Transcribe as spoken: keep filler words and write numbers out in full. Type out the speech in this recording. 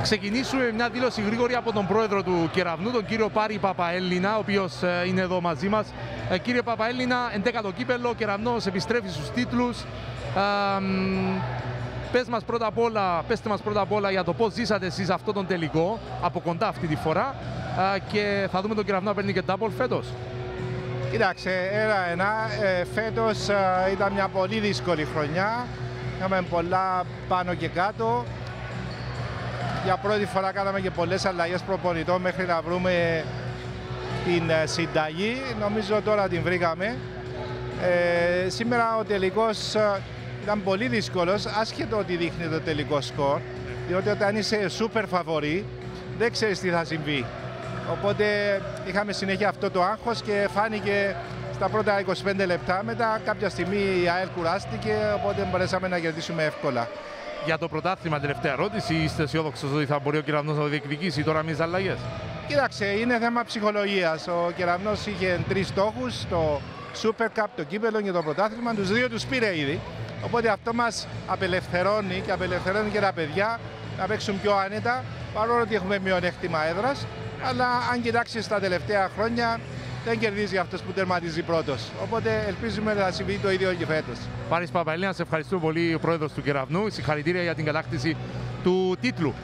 ξεκινήσουμε με μια δήλωση γρήγορη από τον πρόεδρο του Κεραυνού, τον κύριο Πάρη Παπαέλληνα, ο οποίος είναι εδώ μαζί μας. Κύριε Παπαέλληνα, εντέκατο κύπελλο, Κεραυνός επιστρέφει στους τίτλους. Πες μας πρώτα απ' όλα, πέστε μας πρώτα απ' όλα για το πώς ζήσατε εσείς αυτό τον τελικό, από κοντά αυτή τη φορά, και θα δούμε τον Κεραυνό να παίρνει και double φέτος. Κοίταξε, ένα-ένα, ε, φέτος ε, ήταν μια πολύ δύσκολη χρονιά. Είχαμε πολλά πάνω και κάτω. Για πρώτη φορά κάναμε και πολλές αλλαγές προπονητών μέχρι να βρούμε την ε, συνταγή. Νομίζω τώρα την βρήκαμε. Ε, σήμερα ο τελικός ε, ήταν πολύ δύσκολος, άσχετο ότι δείχνει το τελικό σκορ. Διότι όταν είσαι super φαβορί, δεν ξέρεις τι θα συμβεί. Οπότε είχαμε συνέχεια αυτό το άγχος και φάνηκε στα πρώτα είκοσι πέντε λεπτά. Μετά κάποια στιγμή η ΑΕΛ κουράστηκε, οπότε μπορέσαμε να κερδίσουμε εύκολα. Για το πρωτάθλημα, τελευταία ερώτηση, είστε αισιόδοξος ότι θα μπορεί ο Κεραυνός να το διεκδικήσει τώρα με τις αλλαγές? Κοίταξε, είναι θέμα ψυχολογίας. Ο Κεραυνός είχε τρεις στόχους, το Super Cup, το κύπελλο και το πρωτάθλημα. Τους δύο τους πήρε ήδη. Οπότε αυτό μας απελευθερώνει και απελευθερώνει και τα παιδιά να παίξουν πιο άνετα, παρόλο ότι έχουμε μειονέκτημα έδρας. Αλλά αν κοιτάξεις τα τελευταία χρόνια, δεν κερδίζει αυτός που τερματίζει πρώτος. Οπότε ελπίζουμε να συμβεί το ίδιο και φέτος. Πάρης Παπαέλληνα, σε ευχαριστούμε πολύ, ο πρόεδρος του Κεραυνού. Συγχαρητήρια για την κατάκτηση του τίτλου.